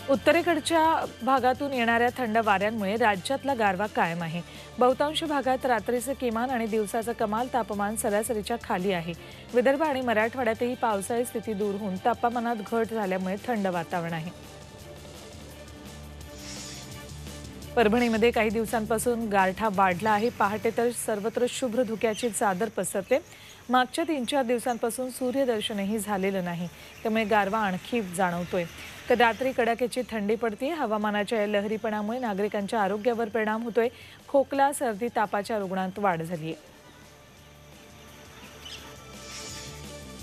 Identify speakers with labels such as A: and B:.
A: उत्तरेकडच्या भागातून येणाऱ्या थंड वाऱ्यांमुळे राज्यातला गारवा कायम आहे। बहुतांश भागात रात्रीचे किमान आणि दिवसाचं कमाल तापमान सरासरीच्या खाली आहे। विदर्भ आणि मराठवाड्यातही पावसाळी स्थिती दूर होऊन तापमानात घट झाल्यामुळे थंड वातावरण आहे। परभणीमध्ये काही दिवसांपासून गारठा वाढला आहे। पहाटे तर सर्वत्र शुभ्र धुक्याची चादर पसरते। मागच्या 3-4 दिवसांपासून सूर्यदर्शनही झालेलं नाही, त्यामुळे गारवा आणखी जाणवतोय। तर रात्री कडाक्याची थंडी पडते। हवामानाच्या या लहरीपणामुळे नागरिकांच्या आरोग्यावर परिणाम होतोय। खोकला, सर्दी, तापाच्या रुग्णांत वाढ झाली आहे।